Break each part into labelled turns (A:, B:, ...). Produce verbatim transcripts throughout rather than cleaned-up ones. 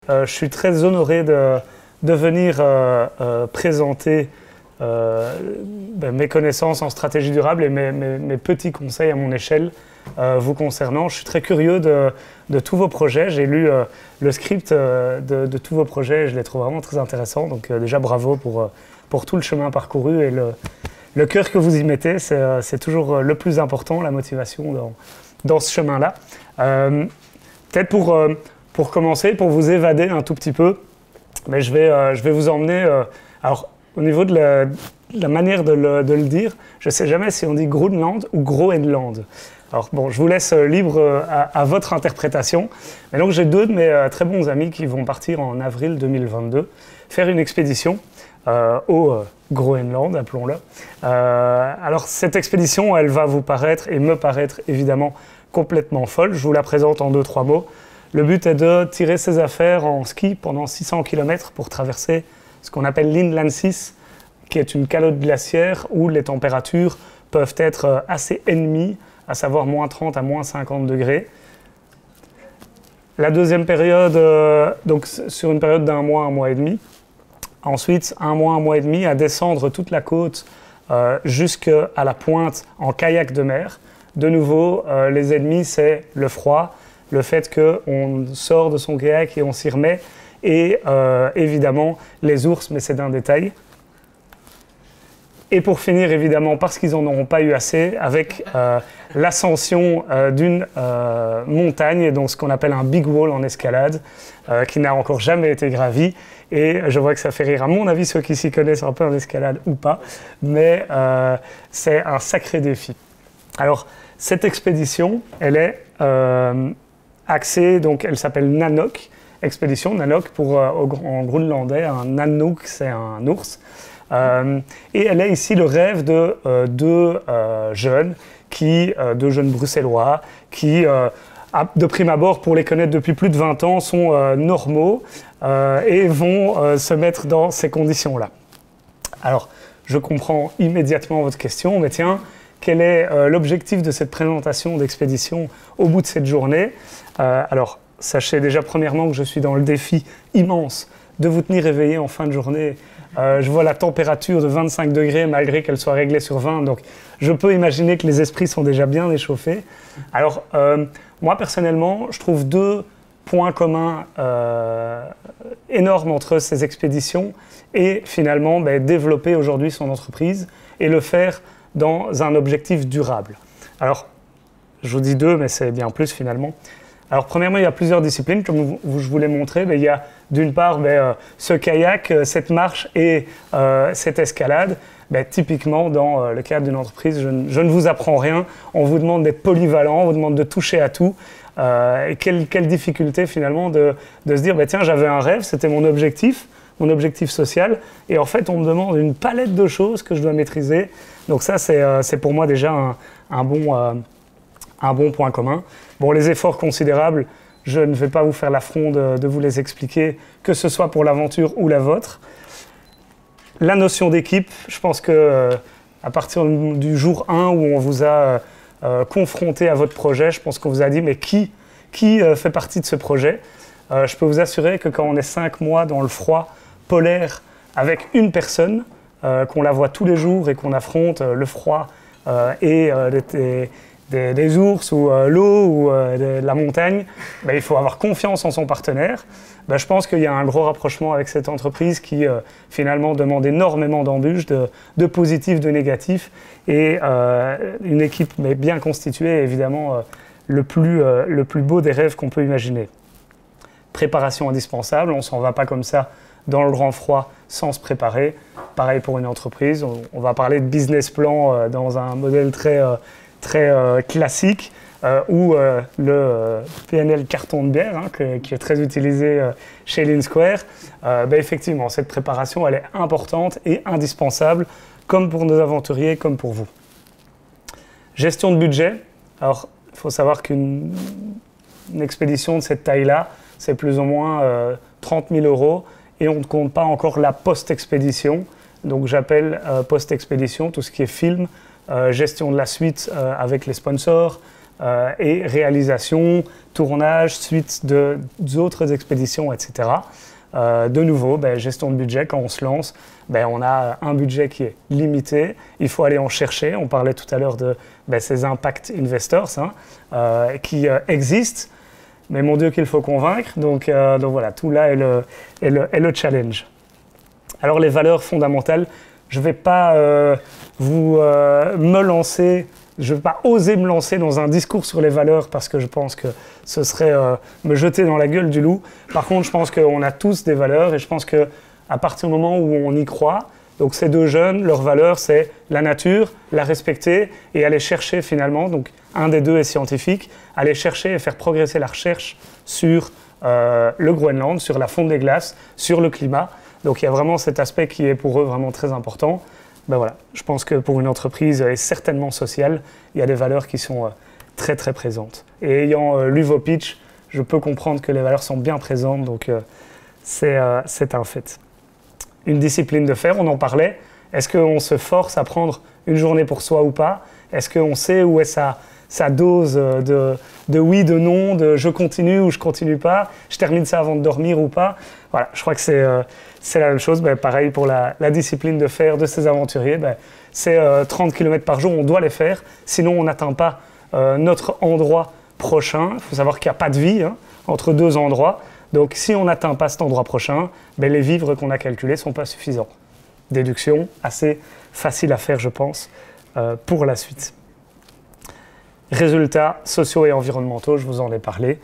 A: Euh, je suis très honoré de, de venir euh, euh, présenter euh, ben, mes connaissances en stratégie durable et mes, mes, mes petits conseils à mon échelle euh, vous concernant. Je suis très curieux de, de tous vos projets. J'ai lu euh, le script euh, de, de tous vos projets et je les trouve vraiment très intéressants. Donc euh, déjà bravo pour, euh, pour tout le chemin parcouru et le, le cœur que vous y mettez. C'est euh, toujours le plus important, la motivation dans, dans ce chemin-là. Euh, Peut-être pour... Euh, Pour commencer, pour vous évader un tout petit peu, mais je, vais, euh, je vais vous emmener... Euh, alors, au niveau de la, de la manière de le, de le dire, je ne sais jamais si on dit Groenland ou Groenland. Alors, bon, je vous laisse euh, libre euh, à, à votre interprétation. Mais donc, j'ai deux de mes euh, très bons amis qui vont partir en avril deux mille vingt-deux faire une expédition euh, au euh, Groenland, appelons-le. Euh, alors, cette expédition, elle va vous paraître, et me paraître évidemment, complètement folle. Je vous la présente en deux, trois mots. Le but est de tirer ses affaires en ski pendant six cents kilomètres pour traverser ce qu'on appelle l'Inland six, qui est une calotte glaciaire où les températures peuvent être assez ennemies, à savoir moins trente à moins cinquante degrés. La deuxième période, euh, donc sur une période d'un mois, un mois et demi. Ensuite, un mois, un mois et demi à descendre toute la côte euh, jusqu'à la pointe en kayak de mer. De nouveau, euh, les ennemis, c'est le froid, le fait qu'on sort de son kayak et on s'y remet, et euh, évidemment les ours, mais c'est d'un détail. Et pour finir, évidemment, parce qu'ils n'en auront pas eu assez, avec euh, l'ascension euh, d'une euh, montagne, et donc ce qu'on appelle un big wall en escalade, euh, qui n'a encore jamais été gravi. Et je vois que ça fait rire, à mon avis, ceux qui s'y connaissent un peu en escalade ou pas, mais euh, c'est un sacré défi. Alors, cette expédition, elle est... Euh, axée, donc elle s'appelle Nanook, expédition Nanook pour, euh, en groenlandais, un Nanook c'est un ours. Euh, et elle est ici le rêve de euh, deux euh, jeunes, qui, euh, deux jeunes bruxellois, qui, euh, de prime abord, pour les connaître depuis plus de vingt ans, sont euh, normaux euh, et vont euh, se mettre dans ces conditions-là. Alors, je comprends immédiatement votre question, mais tiens, quel est euh, l'objectif de cette présentation d'expédition au bout de cette journée? euh, Alors, sachez déjà premièrement que je suis dans le défi immense de vous tenir éveillé en fin de journée. Euh, je vois la température de vingt-cinq degrés malgré qu'elle soit réglée sur vingt, donc je peux imaginer que les esprits sont déjà bien échauffés. Alors, euh, moi personnellement, je trouve deux points communs euh, énormes entre ces expéditions et finalement ben, développer aujourd'hui son entreprise et le faire dans un objectif durable. Alors, je vous dis deux, mais c'est bien plus finalement. Alors, premièrement, il y a plusieurs disciplines, comme je vous l'ai montré. Mais il y a d'une part ben, euh, ce kayak, cette marche et euh, cette escalade. Ben, typiquement, dans euh, le cadre d'une entreprise, je, je ne vous apprends rien. On vous demande d'être polyvalent, on vous demande de toucher à tout. Euh, et quelle, quelle difficulté finalement de, de se dire, ben, tiens, j'avais un rêve, c'était mon objectif, mon objectif social. Et en fait, on me demande une palette de choses que je dois maîtriser. Donc ça, c'est euh, pour moi déjà un, un, bon, euh, un bon point commun. Bon, les efforts considérables, je ne vais pas vous faire l'affront de, de vous les expliquer, que ce soit pour l'aventure ou la vôtre. La notion d'équipe, je pense que euh, à partir du jour un où on vous a euh, confronté à votre projet, je pense qu'on vous a dit, mais qui, qui euh, fait partie de ce projet? euh, Je peux vous assurer que quand on est cinq mois dans le froid polaire avec une personne, Euh, qu'on la voit tous les jours et qu'on affronte euh, le froid euh, et euh, des, des, des ours ou euh, l'eau ou euh, de la montagne, ben, il faut avoir confiance en son partenaire. Ben, je pense qu'il y a un gros rapprochement avec cette entreprise qui euh, finalement demande énormément d'embûches, de, de positifs, de négatifs, et euh, une équipe mais bien constituée est évidemment euh, le, plus, euh, le plus beau des rêves qu'on peut imaginer. Préparation indispensable, on ne s'en va pas comme ça dans le grand froid sans se préparer. Pareil pour une entreprise, on, on va parler de business plan euh, dans un modèle très, euh, très euh, classique euh, où euh, le euh, P N L carton de bière, hein, que, qui est très utilisé euh, chez Lean Square, euh, ben effectivement, cette préparation elle est importante et indispensable, comme pour nos aventuriers, comme pour vous. Gestion de budget. Alors, il faut savoir qu'une expédition de cette taille-là, c'est plus ou moins euh, trente mille euros. Et on ne compte pas encore la post-expédition. Donc j'appelle euh, post-expédition tout ce qui est film, euh, gestion de la suite euh, avec les sponsors, euh, et réalisation, tournage, suite de, d'autres expéditions, et cetera. Euh, de nouveau, ben, gestion de budget, quand on se lance, ben, on a un budget qui est limité, il faut aller en chercher. On parlait tout à l'heure de ben, ces impact investors hein, euh, qui euh, existent, mais mon Dieu qu'il faut convaincre. Donc, euh, donc voilà, tout là est le, est le, est le challenge. Alors les valeurs fondamentales, je ne vais pas euh, vous euh, me lancer, je ne vais pas oser me lancer dans un discours sur les valeurs parce que je pense que ce serait euh, me jeter dans la gueule du loup. Par contre, je pense qu'on a tous des valeurs et je pense qu'à partir du moment où on y croit, donc ces deux jeunes, leur valeur c'est la nature, la respecter et aller chercher finalement, donc un des deux est scientifique, aller chercher et faire progresser la recherche sur euh, le Groenland, sur la fonte des glaces, sur le climat. Donc il y a vraiment cet aspect qui est pour eux vraiment très important. Ben voilà, je pense que pour une entreprise et certainement sociale, il y a des valeurs qui sont euh, très très présentes. Et ayant euh, lu vos pitchs, je peux comprendre que les valeurs sont bien présentes, donc euh, c'est, euh, c'est un fait. Une discipline de fer, on en parlait. Est-ce qu'on se force à prendre une journée pour soi ou pas? Est-ce qu'on sait où est sa, sa dose de, de oui, de non, de je continue ou je continue pas? Je termine ça avant de dormir ou pas? Voilà, je crois que c'est, euh, c'est la même chose. Ben, pareil pour la, la discipline de fer de ces aventuriers. Ben, c'est euh, trente kilomètres par jour, on doit les faire. Sinon, on n'atteint pas euh, notre endroit prochain. Il faut savoir qu'il n'y a pas de vie hein, entre deux endroits. Donc, si on n'atteint pas cet endroit prochain, ben, les vivres qu'on a calculés ne sont pas suffisants. Déduction assez facile à faire, je pense, euh, pour la suite. Résultats sociaux et environnementaux, je vous en ai parlé.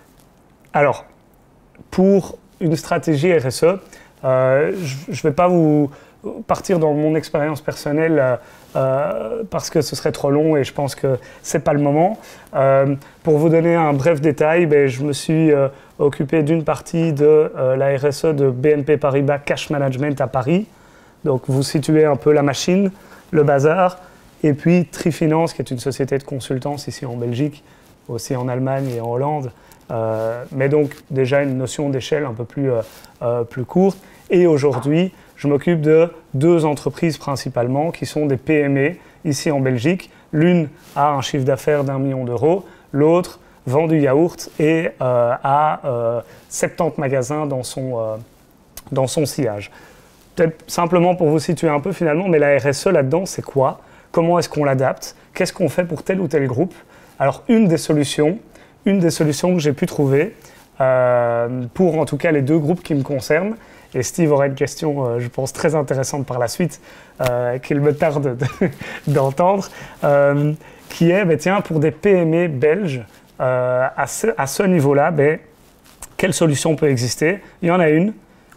A: Alors, pour une stratégie R S E, euh, je ne vais pas vous partir dans mon expérience personnelle euh, euh, parce que ce serait trop long et je pense que ce n'est pas le moment. Euh, pour vous donner un bref détail, ben, je me suis euh, occupé d'une partie de euh, la R S E de B N P Paribas Cash Management à Paris. Donc vous situez un peu la machine, le bazar, et puis Trifinance, qui est une société de consultance ici en Belgique, aussi en Allemagne et en Hollande, euh, mais donc déjà une notion d'échelle un peu plus, euh, euh, plus courte. Et aujourd'hui, je m'occupe de deux entreprises principalement, qui sont des P M E ici en Belgique. L'une a un chiffre d'affaires d'un million d'euros, l'autre vend du yaourt et euh, a euh, soixante-dix magasins dans son, euh, dans son sillage. Peut-être simplement pour vous situer un peu finalement, mais la R S E là-dedans, c'est quoi? Comment est-ce qu'on l'adapte? Qu'est-ce qu'on fait pour tel ou tel groupe? Alors, une des solutions, une des solutions que j'ai pu trouver, euh, pour en tout cas les deux groupes qui me concernent, et Steve aura une question, euh, je pense, très intéressante par la suite, euh, qu'il me tarde de, d'entendre, euh, qui est, ben, tiens, pour des P M E belges, euh, à ce, à ce niveau-là, ben, quelle solution peut exister? Il y en a une,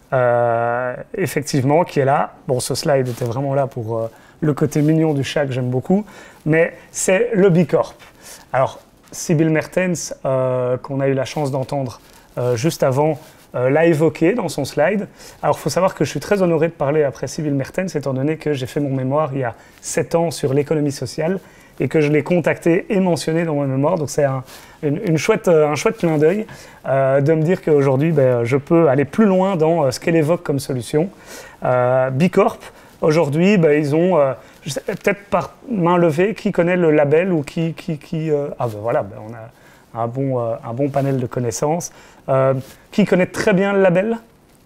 A: euh, effectivement, qui est là. Bon, ce slide était vraiment là pour euh, le côté mignon du chat que j'aime beaucoup, mais c'est le B Corp. Alors, Sibylle Mertens, euh, qu'on a eu la chance d'entendre euh, juste avant, euh, l'a évoqué dans son slide. Alors, il faut savoir que je suis très honoré de parler après Sibylle Mertens, étant donné que j'ai fait mon mémoire il y a sept ans sur l'économie sociale et que je l'ai contacté et mentionné dans mon mémoire. Donc, c'est un, une, une chouette, un chouette clin d'œil euh, de me dire qu'aujourd'hui, ben, je peux aller plus loin dans euh, ce qu'elle évoque comme solution. Euh, B Corp, aujourd'hui, ben, ils ont, euh, peut-être par main levée, qui connaît le label ou qui... qui, qui euh, ah ben voilà, ben, on a un bon, euh, un bon panel de connaissances. Euh, qui connaît très bien le label?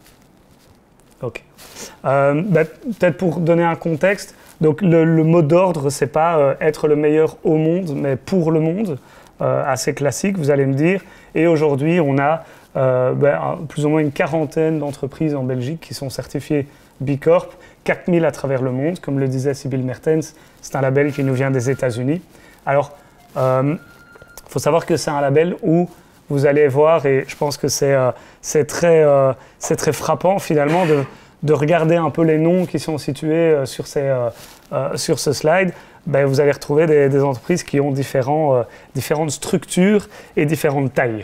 A: Ok. Euh, ben, peut-être pour donner un contexte, donc le, le mot d'ordre, c'est pas euh, être le meilleur au monde, mais pour le monde, euh, assez classique, vous allez me dire. Et aujourd'hui, on a euh, ben, plus ou moins une quarantaine d'entreprises en Belgique qui sont certifiées B Corp, quatre mille à travers le monde, comme le disait Sibylle Mertens, c'est un label qui nous vient des États-Unis. Alors, il euh, faut savoir que c'est un label où vous allez voir, et je pense que c'est euh, c'est très, euh, c'est très frappant finalement de, de regarder un peu les noms qui sont situés euh, sur, ces, euh, euh, sur ce slide. Ben, vous allez retrouver des, des entreprises qui ont différents, euh, différentes structures et différentes tailles.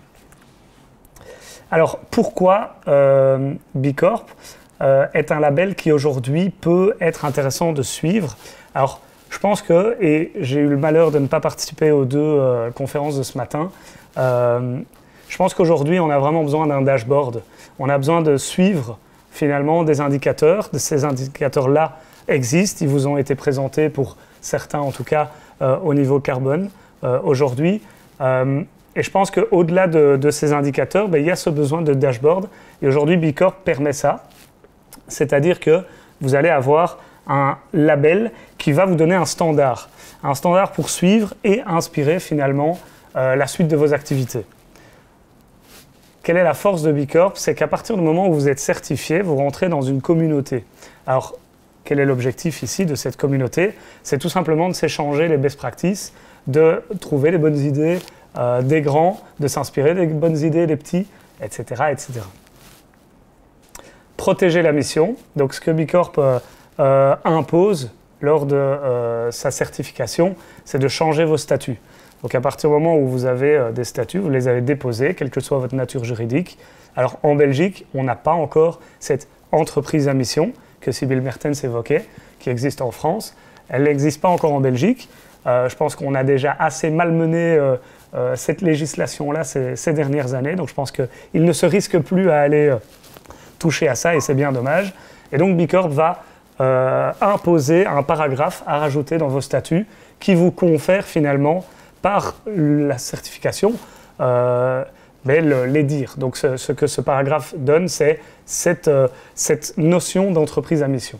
A: Alors, pourquoi euh, B Corp euh, est un label qui aujourd'hui peut être intéressant de suivre? Alors, je pense que, et j'ai eu le malheur de ne pas participer aux deux euh, conférences de ce matin, euh, je pense qu'aujourd'hui, on a vraiment besoin d'un dashboard. On a besoin de suivre finalement des indicateurs. Ces indicateurs-là existent, ils vous ont été présentés pour certains en tout cas euh, au niveau carbone. euh, aujourd'hui. Euh, et je pense qu'au-delà de, de ces indicateurs, ben, il y a ce besoin de dashboard. Et aujourd'hui, B Corp permet ça. C'est-à-dire que vous allez avoir un label qui va vous donner un standard. Un standard pour suivre et inspirer finalement euh, la suite de vos activités. Quelle est la force de B Corp? C'est qu'à partir du moment où vous êtes certifié, vous rentrez dans une communauté. Alors, quel est l'objectif ici de cette communauté? C'est tout simplement de s'échanger les best practices, de trouver les bonnes idées euh, des grands, de s'inspirer des bonnes idées des petits, et cetera, et cetera. Protéger la mission. Donc, ce que B Corp euh, euh, impose lors de euh, sa certification, c'est de changer vos statuts. Donc, à partir du moment où vous avez euh, des statuts, vous les avez déposés, quelle que soit votre nature juridique. Alors, en Belgique, on n'a pas encore cette entreprise à mission que Sibylle Mertens évoquait, qui existe en France. Elle n'existe pas encore en Belgique. Euh, je pense qu'on a déjà assez malmené euh, euh, cette législation-là ces, ces dernières années. Donc, je pense qu'il ne se risque plus à aller euh, toucher à ça, et c'est bien dommage. Et donc, B Corp va euh, imposer un paragraphe à rajouter dans vos statuts qui vous confère finalement par la certification, euh, mais le, les dire. Donc ce, ce que ce paragraphe donne, c'est cette, euh, cette notion d'entreprise à mission.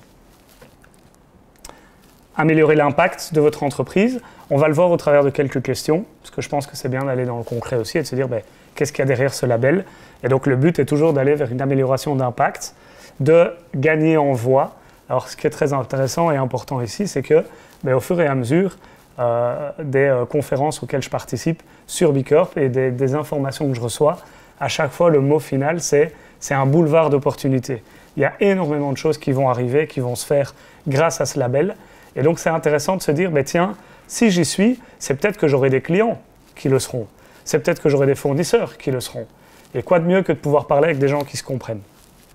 A: Améliorer l'impact de votre entreprise, on va le voir au travers de quelques questions, parce que je pense que c'est bien d'aller dans le concret aussi et de se dire ben, qu'est-ce qu'il y a derrière ce label. Et donc le but est toujours d'aller vers une amélioration d'impact, de gagner en voix. Alors ce qui est très intéressant et important ici, c'est que ben, au fur et à mesure, Euh, des euh, conférences auxquelles je participe sur B Corp et des, des informations que je reçois, à chaque fois le mot final c'est c'est un boulevard d'opportunités. Il y a énormément de choses qui vont arriver, qui vont se faire grâce à ce label. Et donc c'est intéressant de se dire, ben, tiens, si j'y suis, c'est peut-être que j'aurai des clients qui le seront. C'est peut-être que j'aurai des fournisseurs qui le seront. Et quoi de mieux que de pouvoir parler avec des gens qui se comprennent.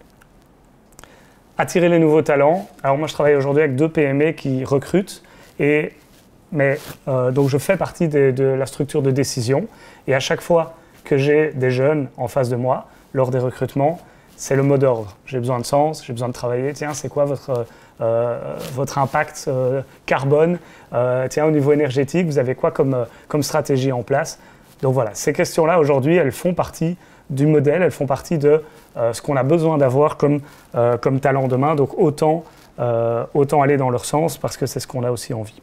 A: Attirer les nouveaux talents. Alors moi je travaille aujourd'hui avec deux P M E qui recrutent et Mais euh, donc je fais partie de, de la structure de décision et à chaque fois que j'ai des jeunes en face de moi, lors des recrutements, c'est le mot d'ordre. J'ai besoin de sens, j'ai besoin de travailler. Tiens, c'est quoi votre, euh, votre impact euh, carbone? euh, Tiens, au niveau énergétique, vous avez quoi comme, comme stratégie en place? Donc voilà, ces questions-là aujourd'hui, elles font partie du modèle, elles font partie de euh, ce qu'on a besoin d'avoir comme, euh, comme talent demain. Donc autant, euh, autant aller dans leur sens parce que c'est ce qu'on a aussi envie.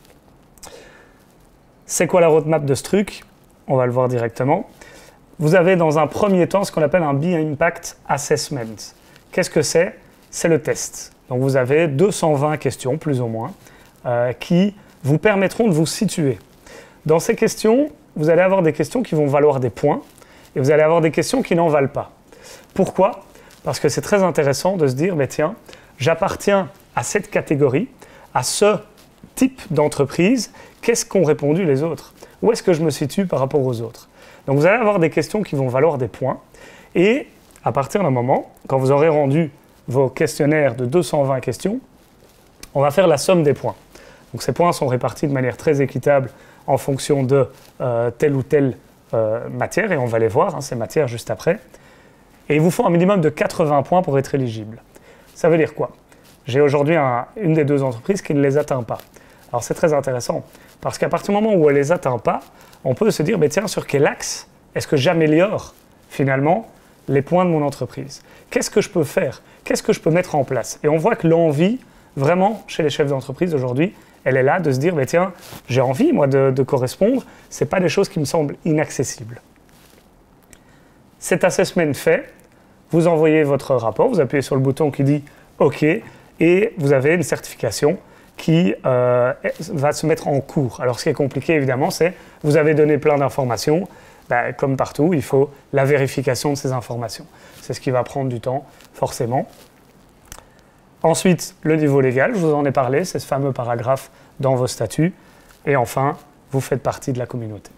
A: C'est quoi la roadmap de ce truc? On va le voir directement. Vous avez dans un premier temps ce qu'on appelle un B-Impact Assessment. Qu'est-ce que c'est? C'est le test. Donc vous avez deux cent vingt questions, plus ou moins, euh, qui vous permettront de vous situer. Dans ces questions, vous allez avoir des questions qui vont valoir des points et vous allez avoir des questions qui n'en valent pas. Pourquoi? Parce que c'est très intéressant de se dire, bah, tiens, j'appartiens à cette catégorie, à ce type d'entreprise, qu'est-ce qu'ont répondu les autres? Où est-ce que je me situe par rapport aux autres? Donc vous allez avoir des questions qui vont valoir des points et à partir d'un moment, quand vous aurez rendu vos questionnaires de deux cent vingt questions, on va faire la somme des points. Donc ces points sont répartis de manière très équitable en fonction de euh, telle ou telle euh, matière et on va les voir, hein, ces matières juste après. Et il vous faut un minimum de quatre-vingts points pour être éligible. Ça veut dire quoi? J'ai aujourd'hui un, une des deux entreprises qui ne les atteint pas. Alors c'est très intéressant, parce qu'à partir du moment où elle ne les atteint pas, on peut se dire, mais tiens, sur quel axe est-ce que j'améliore finalement les points de mon entreprise? Qu'est-ce que je peux faire? Qu'est-ce que je peux mettre en place? Et on voit que l'envie, vraiment, chez les chefs d'entreprise aujourd'hui, elle est là de se dire, mais tiens, j'ai envie, moi, de, de correspondre. Ce n'est pas des choses qui me semblent inaccessibles. Cet assessment fait, vous envoyez votre rapport, vous appuyez sur le bouton qui dit « OK » et vous avez une certification qui euh, va se mettre en cours. Alors, ce qui est compliqué, évidemment, c'est vous avez donné plein d'informations. Ben, comme partout, il faut la vérification de ces informations. C'est ce qui va prendre du temps, forcément. Ensuite, le niveau légal, je vous en ai parlé, c'est ce fameux paragraphe dans vos statuts. Et enfin, vous faites partie de la communauté.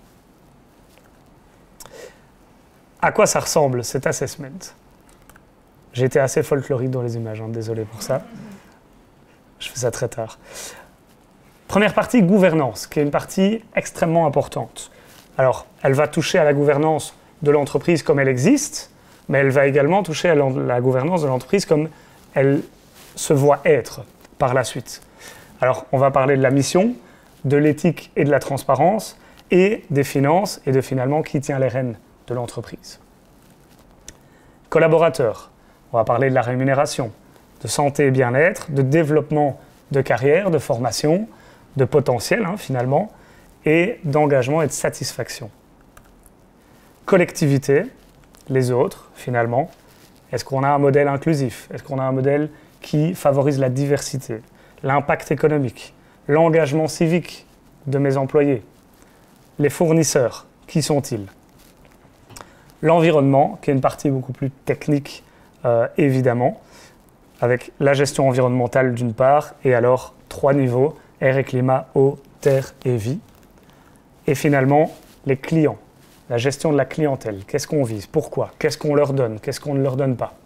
A: À quoi ça ressemble, cet assessment? J'ai été assez folklorique dans les images, hein, désolé pour ça. Je fais ça très tard. Première partie, gouvernance, qui est une partie extrêmement importante. Alors, elle va toucher à la gouvernance de l'entreprise comme elle existe, mais elle va également toucher à la gouvernance de l'entreprise comme elle se voit être par la suite. Alors, on va parler de la mission, de l'éthique et de la transparence, et des finances et de finalement qui tient les rênes de l'entreprise. Collaborateurs, on va parler de la rémunération, de santé et bien-être, de développement de carrière, de formation, de potentiel hein, finalement, et d'engagement et de satisfaction. Collectivité, les autres finalement, est-ce qu'on a un modèle inclusif? Est-ce qu'on a un modèle qui favorise la diversité, l'impact économique, l'engagement civique de mes employés? Les fournisseurs, qui sont-ils? L'environnement, qui est une partie beaucoup plus technique, euh, évidemment, avec la gestion environnementale d'une part, et alors trois niveaux, air et climat, eau, terre et vie. Et finalement, les clients, la gestion de la clientèle. Qu'est-ce qu'on vise? Pourquoi? Qu'est-ce qu'on leur donne? Qu'est-ce qu'on ne leur donne pas?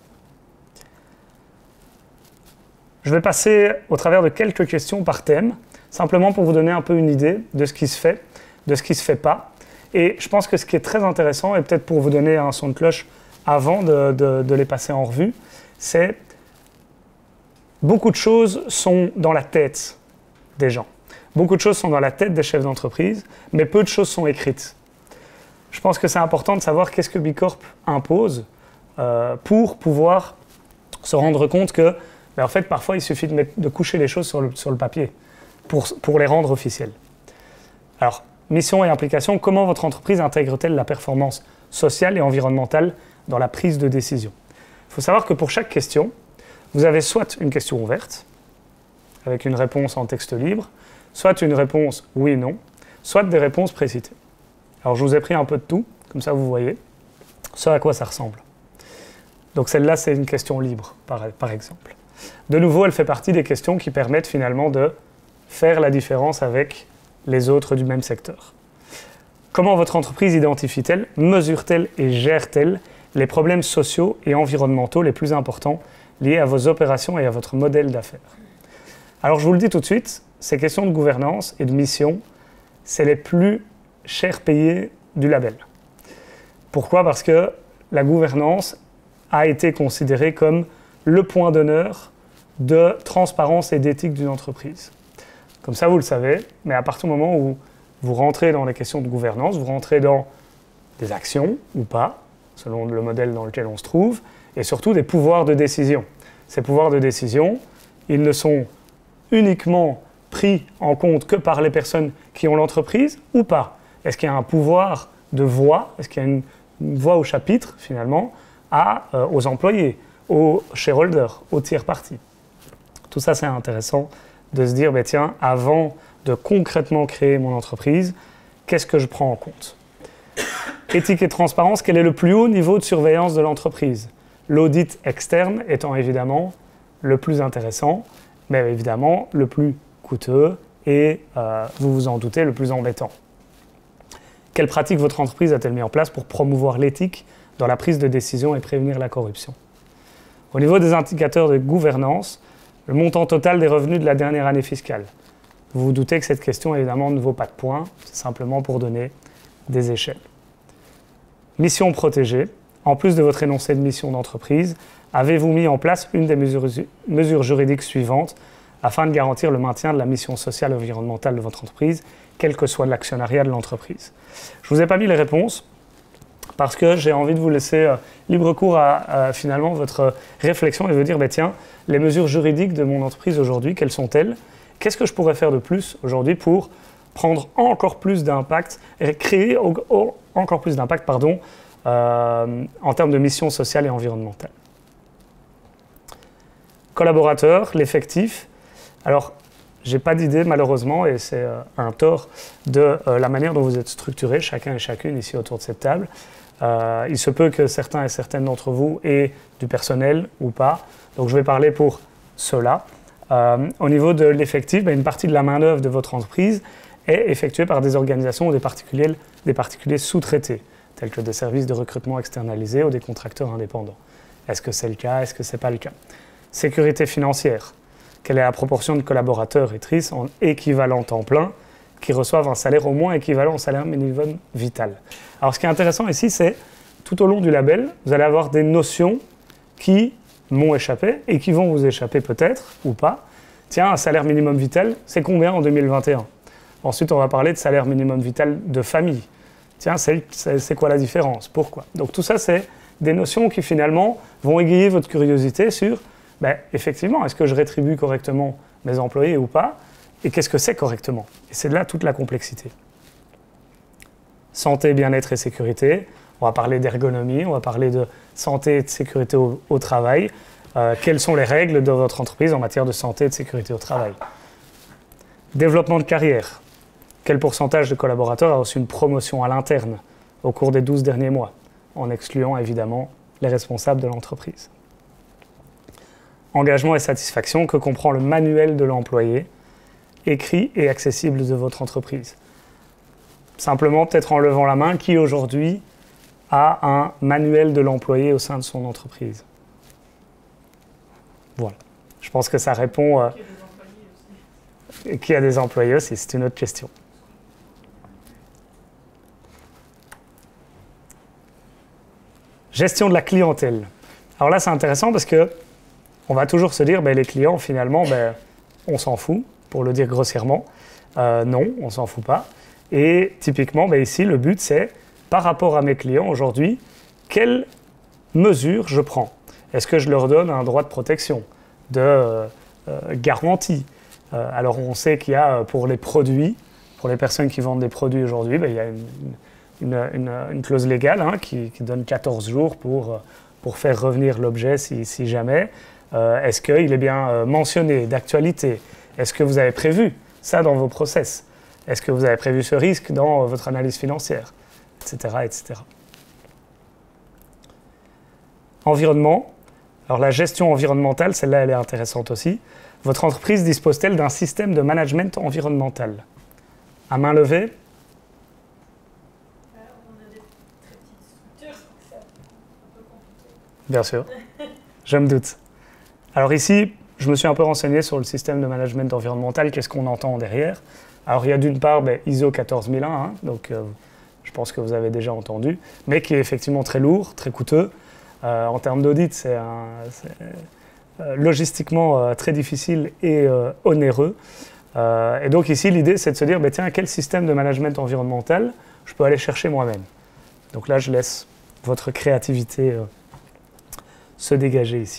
A: Je vais passer au travers de quelques questions par thème, simplement pour vous donner un peu une idée de ce qui se fait, de ce qui ne se fait pas. Et je pense que ce qui est très intéressant, et peut-être pour vous donner un son de cloche avant de, de, de les passer en revue, c'est beaucoup de choses sont dans la tête des gens. Beaucoup de choses sont dans la tête des chefs d'entreprise, mais peu de choses sont écrites. Je pense que c'est important de savoir qu'est-ce que Bicorp impose euh, pour pouvoir se rendre compte que, ben en fait, parfois, il suffit de, mettre, de coucher les choses sur le, sur le papier pour, pour les rendre officielles. Alors, mission et implication, comment votre entreprise intègre-t-elle la performance sociale et environnementale dans la prise de décision? Il faut savoir que pour chaque question, vous avez soit une question ouverte, avec une réponse en texte libre, soit une réponse oui, non, soit des réponses précitées. Alors, je vous ai pris un peu de tout, comme ça vous voyez ce à quoi ça ressemble. Donc celle-là, c'est une question libre, par, par exemple. De nouveau, elle fait partie des questions qui permettent finalement de faire la différence avec les autres du même secteur. Comment votre entreprise identifie-t-elle, mesure-t-elle et gère-t-elle les problèmes sociaux et environnementaux les plus importants liés à vos opérations et à votre modèle d'affaires? Alors je vous le dis tout de suite, ces questions de gouvernance et de mission, c'est les plus chers payés du label. Pourquoi? Parce que la gouvernance a été considérée comme le point d'honneur de transparence et d'éthique d'une entreprise. Comme ça, vous le savez, mais à partir du moment où vous rentrez dans les questions de gouvernance, vous rentrez dans des actions ou pas, selon le modèle dans lequel on se trouve, et surtout des pouvoirs de décision. Ces pouvoirs de décision, ils ne sont uniquement pris en compte que par les personnes qui ont l'entreprise ou pas? Est-ce qu'il y a un pouvoir de voix? Est-ce qu'il y a une, une voix au chapitre, finalement, à, euh, aux employés, aux shareholders, aux tiers parties? Tout ça, c'est intéressant de se dire, ben tiens, avant de concrètement créer mon entreprise, qu'est-ce que je prends en compte? Éthique et transparence, quel est le plus haut niveau de surveillance de l'entreprise? L'audit externe étant évidemment le plus intéressant, mais évidemment le plus coûteux et, euh, vous vous en doutez, le plus embêtant. Quelles pratiques votre entreprise a-t-elle mis en place pour promouvoir l'éthique dans la prise de décision et prévenir la corruption? Au niveau des indicateurs de gouvernance, le montant total des revenus de la dernière année fiscale. Vous vous doutez que cette question, évidemment, ne vaut pas de points, c'est simplement pour donner des échelles. Mission protégée. En plus de votre énoncé de mission d'entreprise, avez-vous mis en place une des mesures, mesures juridiques suivantes afin de garantir le maintien de la mission sociale et environnementale de votre entreprise, quel que soit l'actionnariat de l'entreprise? Je ne vous ai pas mis les réponses parce que j'ai envie de vous laisser euh, libre cours à, à finalement votre réflexion et vous dire, bah, tiens, les mesures juridiques de mon entreprise aujourd'hui, quelles sont-elles? Qu'est-ce que je pourrais faire de plus aujourd'hui pour prendre encore plus d'impact et créer au, au, encore plus d'impact, pardon, euh, en termes de mission sociale et environnementale? Collaborateurs, l'effectif. Alors, j'ai pas d'idée malheureusement, et c'est euh, un tort, de euh, la manière dont vous êtes structurés, chacun et chacune ici autour de cette table. Euh, il se peut que certains et certaines d'entre vous aient du personnel ou pas, donc je vais parler pour cela. Euh, au niveau de l'effectif, ben, une partie de la main-d'œuvre de votre entreprise est effectuée par des organisations ou des particuliers, des particuliers sous-traités, tels que des services de recrutement externalisés ou des contracteurs indépendants. Est-ce que c'est le cas? Est-ce que ce n'est pas le cas? Sécurité financière. Quelle est la proportion de collaborateurs et tristes en équivalent temps plein qui reçoivent un salaire au moins équivalent au salaire minimum vital? Alors, ce qui est intéressant ici, c'est tout au long du label, vous allez avoir des notions qui m'ont échappé et qui vont vous échapper peut-être ou pas. Tiens, un salaire minimum vital, c'est combien en deux mille vingt et un? Ensuite, on va parler de salaire minimum vital de famille. Tiens, c'est quoi la différence? Pourquoi? Donc tout ça, c'est des notions qui finalement vont aiguiller votre curiosité sur, ben, effectivement, est-ce que je rétribue correctement mes employés ou pas? Et qu'est-ce que c'est correctement? Et c'est là toute la complexité. Santé, bien-être et sécurité. On va parler d'ergonomie, on va parler de santé et de sécurité au, au travail. Euh, quelles sont les règles de votre entreprise en matière de santé et de sécurité au travail? Développement de carrière. Quel pourcentage de collaborateurs a reçu une promotion à l'interne au cours des douze derniers mois, en excluant évidemment les responsables de l'entreprise? Engagement et satisfaction, que comprend le manuel de l'employé, écrit et accessible de votre entreprise? Simplement, peut-être en levant la main, qui aujourd'hui a un manuel de l'employé au sein de son entreprise? Voilà. Je pense que ça répond... Euh, et qui a des employés aussi, c'est une autre question. Gestion de la clientèle. Alors là, c'est intéressant parce que on va toujours se dire, ben, les clients, finalement, ben, on s'en fout, pour le dire grossièrement. Euh, non, on s'en fout pas. Et typiquement, ben, ici, le but, c'est, par rapport à mes clients aujourd'hui, quelles mesures je prends? Est-ce que je leur donne un droit de protection, de euh, euh, garantie? euh, Alors, on sait qu'il y a, pour les produits, pour les personnes qui vendent des produits aujourd'hui, ben, il y a une, une, une, une clause légale hein, qui, qui donne quatorze jours pour, pour faire revenir l'objet si, si jamais. Euh, Est-ce qu'il est bien euh, mentionné, d'actualité? Est-ce que vous avez prévu ça dans vos process? Est-ce que vous avez prévu ce risque dans euh, votre analyse financière? Etc. et cetera. Environnement. Alors la gestion environnementale, celle-là, elle est intéressante aussi. Votre entreprise dispose-t-elle d'un système de management environnemental? À main levée?
B: On a des très petites structures, donc c'est un peu compliqué.
A: Bien sûr, je me doute. Alors ici, je me suis un peu renseigné sur le système de management environnemental, qu'est-ce qu'on entend derrière. Alors il y a d'une part ben, I S O quatorze mille un, hein, donc euh, je pense que vous avez déjà entendu, mais qui est effectivement très lourd, très coûteux. Euh, en termes d'audit, c'est euh, logistiquement euh, très difficile et euh, onéreux. Euh, et donc ici, l'idée, c'est de se dire, ben, tiens, quel système de management environnemental je peux aller chercher moi-même? Donc là, je laisse votre créativité euh, se dégager ici.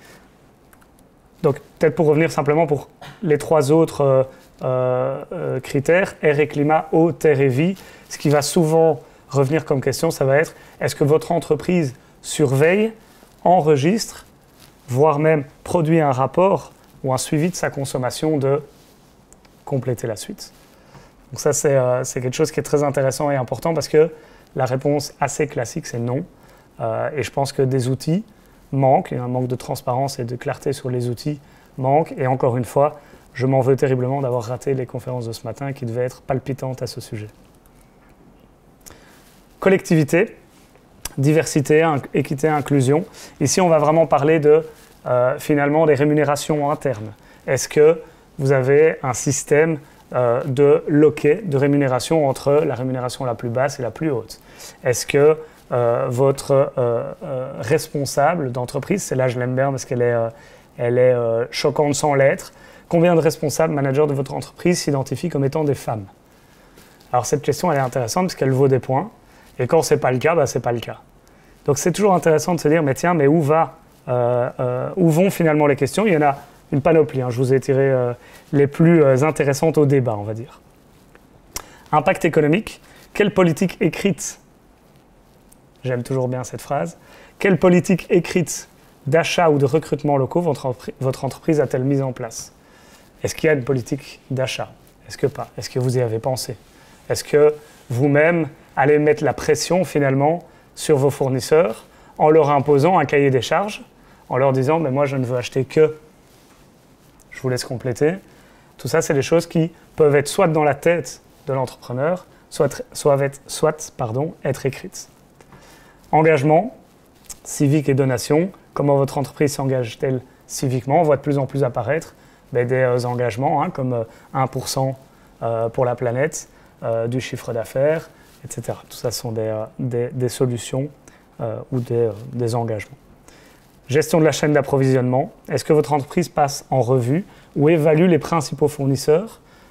A: Donc, peut-être pour revenir simplement pour les trois autres euh, euh, critères, air et climat, eau, terre et vie, ce qui va souvent revenir comme question, ça va être, est-ce que votre entreprise surveille, enregistre, voire même produit un rapport ou un suivi de sa consommation de compléter la suite? Donc ça, c'est euh, c'est quelque chose qui est très intéressant et important parce que la réponse assez classique, c'est non. Euh, et je pense que des outils manque, il y a un manque de transparence et de clarté sur les outils manque. Et encore une fois, je m'en veux terriblement d'avoir raté les conférences de ce matin qui devaient être palpitantes à ce sujet. Collectivité, diversité, équité, inclusion. Ici, on va vraiment parler de, euh, finalement, des rémunérations internes. Est-ce que vous avez un système euh, de loquet de rémunération entre la rémunération la plus basse et la plus haute? Est-ce que Euh, votre euh, euh, responsable d'entreprise, c'est là je l'aime bien parce qu'elle est, euh, elle est euh, choquante sans l'être, combien de responsables, managers de votre entreprise s'identifient comme étant des femmes? Alors cette question elle est intéressante parce qu'elle vaut des points, et quand c'est pas le cas, bah, c'est pas le cas. Donc c'est toujours intéressant de se dire, mais tiens, mais où, va, euh, euh, où vont finalement les questions? Il y en a une panoplie, hein. Je vous ai tiré euh, les plus euh, intéressantes au débat, on va dire. Impact économique, quelle politique écrite? J'aime toujours bien cette phrase. Quelle politique écrite d'achat ou de recrutement locaux votre, votre entreprise a-t-elle mise en place? Est-ce qu'il y a une politique d'achat? Est-ce que pas? Est-ce que vous y avez pensé? Est-ce que vous-même allez mettre la pression finalement sur vos fournisseurs en leur imposant un cahier des charges, en leur disant mais moi je ne veux acheter que... Je vous laisse compléter. Tout ça, c'est des choses qui peuvent être soit dans la tête de l'entrepreneur, soit, soit, être, soit pardon, être écrites. Engagement, civique et donation. Comment votre entreprise s'engage-t-elle civiquement? On voit de plus en plus apparaître ben, des euh, engagements hein, comme euh, un pour cent euh, pour la planète, euh, du chiffre d'affaires, et cetera. Tout ça sont des, euh, des, des solutions euh, ou des, euh, des engagements. Gestion de la chaîne d'approvisionnement. Est-ce que votre entreprise passe en revue ou évalue les principaux fournisseurs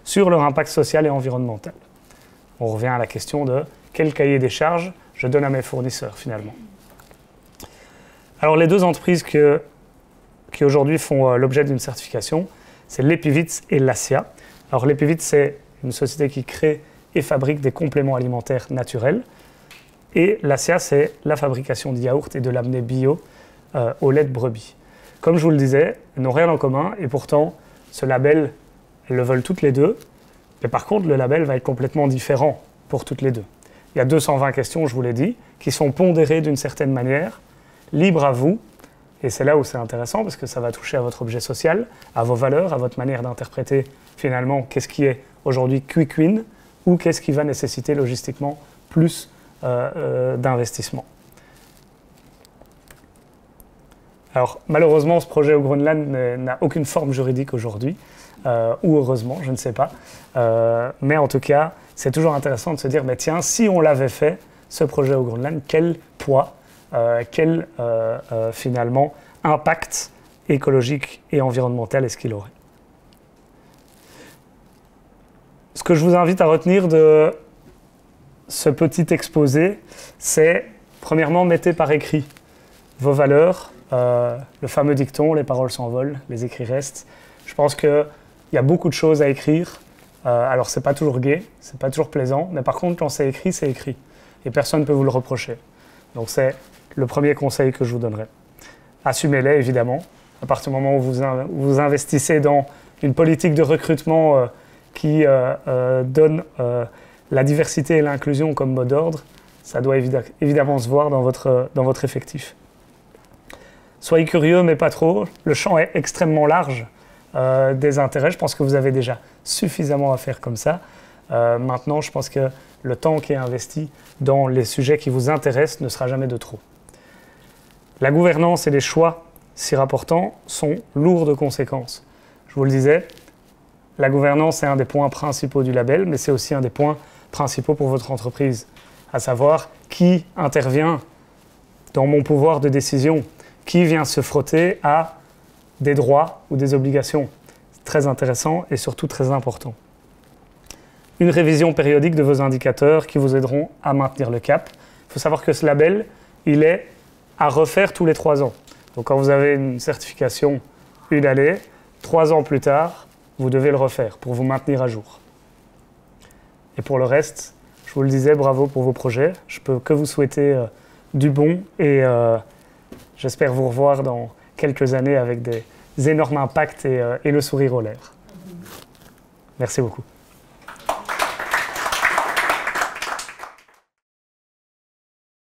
A: sur leur impact social et environnemental. On revient à la question de quel cahier des charges je donne à mes fournisseurs finalement. Alors les deux entreprises que, qui aujourd'hui font euh, l'objet d'une certification, c'est Lepivit et Lassia. Alors Lepivit, c'est une société qui crée et fabrique des compléments alimentaires naturels. Et Lassia, c'est la fabrication de yaourts et de l'amener bio euh, au lait de brebis. Comme je vous le disais, elles n'ont rien en commun et pourtant, ce label, elles le veulent toutes les deux. Mais par contre, le label va être complètement différent pour toutes les deux. Il y a deux cent vingt questions, je vous l'ai dit, qui sont pondérées d'une certaine manière, libres à vous. Et c'est là où c'est intéressant parce que ça va toucher à votre objet social, à vos valeurs, à votre manière d'interpréter finalement qu'est-ce qui est aujourd'hui quick win ou qu'est-ce qui va nécessiter logistiquement plus euh, euh, d'investissement. Alors malheureusement, ce projet au Groenland n'a aucune forme juridique aujourd'hui, euh, ou heureusement, je ne sais pas. Euh, mais en tout cas, c'est toujours intéressant de se dire, mais tiens, si on l'avait fait, ce projet au Groenland, quel poids, euh, quel euh, euh, finalement impact écologique et environnemental est-ce qu'il aurait? Ce que je vous invite à retenir de ce petit exposé, c'est premièrement, mettez par écrit vos valeurs, euh, le fameux dicton, les paroles s'envolent, les écrits restent. Je pense qu'il y a beaucoup de choses à écrire. Euh, alors, c'est pas toujours gai, c'est pas toujours plaisant, mais par contre, quand c'est écrit, c'est écrit. Et personne ne peut vous le reprocher. Donc, c'est le premier conseil que je vous donnerai. Assumez-les, évidemment. À partir du moment où vous, in vous investissez dans une politique de recrutement euh, qui euh, euh, donne euh, la diversité et l'inclusion comme mot d'ordre, ça doit évi évidemment se voir dans votre, dans votre effectif. Soyez curieux, mais pas trop. Le champ est extrêmement large euh, des intérêts. Je pense que vous avez déjà suffisamment à faire comme ça. Euh, maintenant, je pense que le temps qui est investi dans les sujets qui vous intéressent ne sera jamais de trop. La gouvernance et les choix si rapportants sont lourds de conséquences. Je vous le disais, la gouvernance est un des points principaux du label, mais c'est aussi un des points principaux pour votre entreprise, à savoir qui intervient dans mon pouvoir de décision, qui vient se frotter à des droits ou des obligations. C'est très intéressant et surtout très important. Une révision périodique de vos indicateurs qui vous aideront à maintenir le cap. Il faut savoir que ce label, il est à refaire tous les trois ans. Donc quand vous avez une certification une année, trois ans plus tard, vous devez le refaire pour vous maintenir à jour. Et pour le reste, je vous le disais, bravo pour vos projets. Je peux que vous souhaiter euh, du bon et euh, j'espère vous revoir dans quelques années avec des énormes impacts et, euh, et le sourire aux lèvres. Merci beaucoup.